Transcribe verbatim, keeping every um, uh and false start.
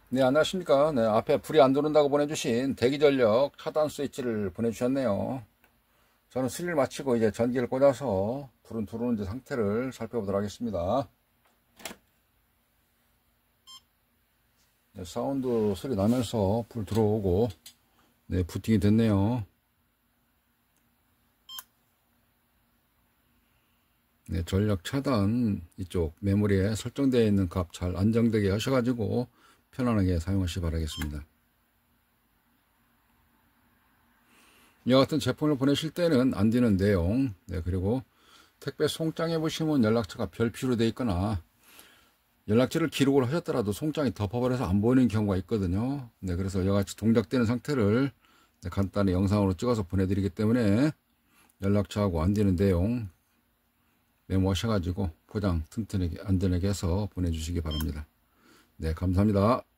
네, 안녕하십니까. 네, 앞에 불이 안 들어온다고 보내주신 대기전력 차단 스위치를 보내주셨네요. 저는 수리를 마치고 이제 전기를 꽂아서 불은 들어오는지 상태를 살펴보도록 하겠습니다. 네, 사운드 소리 나면서 불 들어오고, 네, 부팅이 됐네요. 네, 전력 차단 이쪽 메모리에 설정되어 있는 값 잘 안정되게 하셔가지고 편안하게 사용하시기 바라겠습니다. 이와 같은 제품을 보내실 때는 안 되는 내용, 네, 그리고 택배 송장에 보시면 연락처가 별표로 되어 있거나 연락처를 기록을 하셨더라도 송장이 덮어버려서 안 보이는 경우가 있거든요. 네, 그래서 이와 같이 동작되는 상태를 네, 간단히 영상으로 찍어서 보내드리기 때문에 연락처하고 안 되는 내용 메모하셔가지고 포장 튼튼하게 안전하게 해서 보내주시기 바랍니다. 네, 감사합니다.